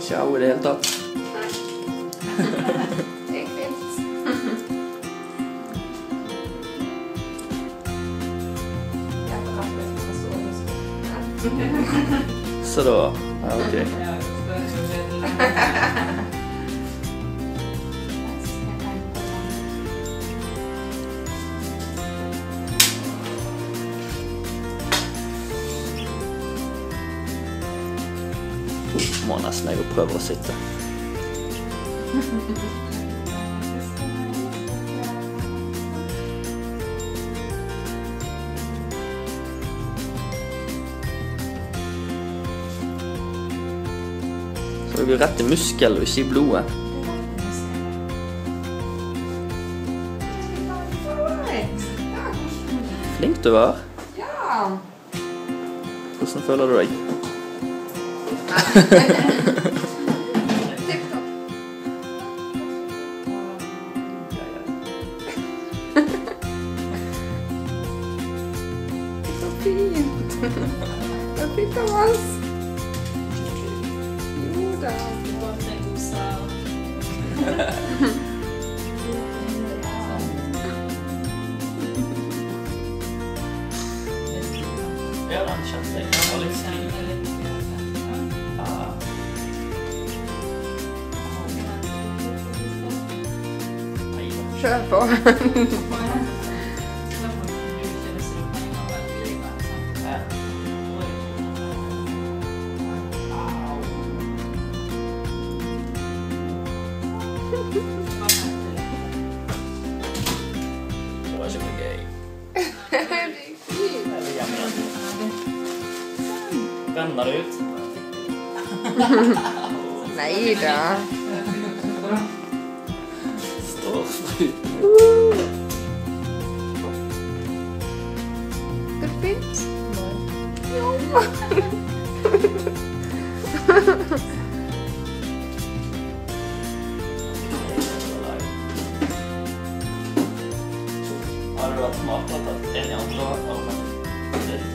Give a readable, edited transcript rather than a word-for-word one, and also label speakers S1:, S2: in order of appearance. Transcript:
S1: Ikke au i det hele tatt.
S2: Nei. Det gikk fint. Jeg har hatt det som forståelse.
S1: Så da, ja, ok. Må nesten jeg prøve å sitte. Så det blir rett i muskel og ikke i blodet. Flink du var.
S2: Ja.
S1: Hvordan føler du deg?
S2: Tipp-topp. Så fint. Det fikk av oss. Jo da.
S1: Ja, den kjente jeg. Den var litt snill.
S2: Kjør på.
S1: Det var ikke noe gøy.
S2: Det gikk fint.
S1: Jeg vil hjem igjen. Vender det ut.
S2: Neida.
S1: Står ut.
S2: Det er fint. Jo.
S1: Har det vært smart å ta en i andre år?